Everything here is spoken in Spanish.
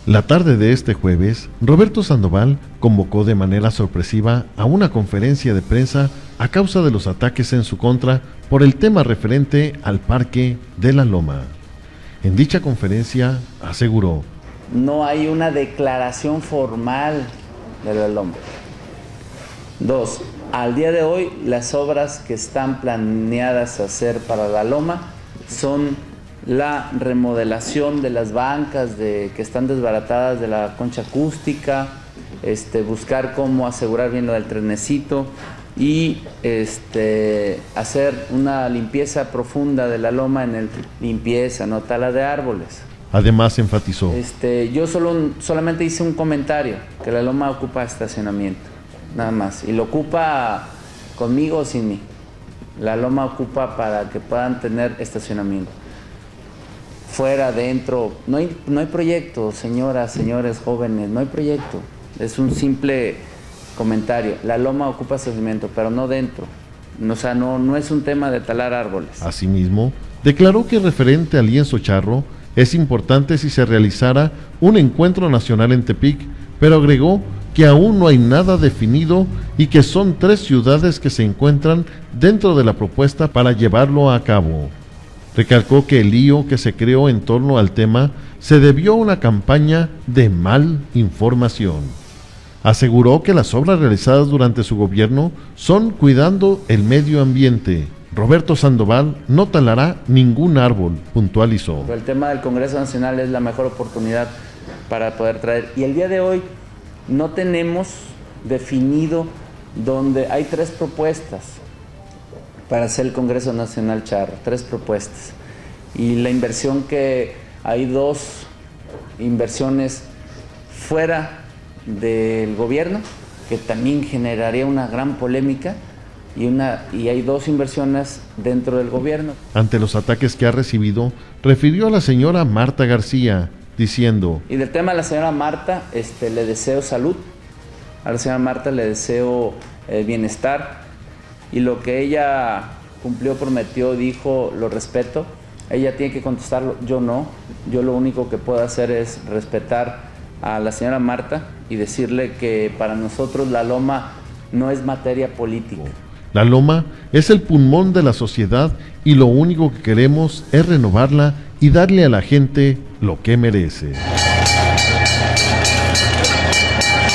La tarde de este jueves, Roberto Sandoval convocó de manera sorpresiva a una conferencia de prensa a causa de los ataques en su contra por el tema referente al Parque de la Loma. En dicha conferencia aseguró: no hay una declaración formal de la Loma. 2. Al día de hoy, las obras que están planeadas hacer para la Loma son la remodelación de las bancas que están desbaratadas de la concha acústica, buscar cómo asegurar bien lo del trenecito y hacer una limpieza profunda de la Loma limpieza, no tala de árboles. Además enfatizó: yo solamente hice un comentario, que la Loma ocupa estacionamiento, nada más, y lo ocupa conmigo o sin mí. La Loma ocupa para que puedan tener estacionamiento. Fuera, dentro, no hay proyecto, señoras, señores, jóvenes, no hay proyecto. Es un simple comentario. La Loma ocupa estacionamiento, pero no dentro. O sea, no es un tema de talar árboles. Asimismo, declaró que referente al lienzo charro, es importante si se realizara un encuentro nacional en Tepic, pero agregó que aún no hay nada definido y que son 3 ciudades que se encuentran dentro de la propuesta para llevarlo a cabo. Recalcó que el lío que se creó en torno al tema se debió a una campaña de mal información. Aseguró que las obras realizadas durante su gobierno son cuidando el medio ambiente. Roberto Sandoval no talará ningún árbol, puntualizó. El tema del Congreso Nacional es la mejor oportunidad para poder traer. Y el día de hoy no tenemos definido donde hay 3 propuestas para hacer el Congreso Nacional charro, 3 propuestas. Y la inversión que hay 2 inversiones fuera del gobierno, que también generaría una gran polémica, y hay 2 inversiones dentro del gobierno. Ante los ataques que ha recibido, refirió a la señora Marta García, diciendo: y del tema de la señora Marta, le deseo salud, a la señora Marta le deseo bienestar, y lo que ella cumplió, prometió, dijo, lo respeto. Ella tiene que contestarlo, yo no. Yo lo único que puedo hacer es respetar a la señora Marta y decirle que para nosotros la Loma no es materia política. La Loma es el pulmón de la sociedad y lo único que queremos es renovarla y darle a la gente lo que merece.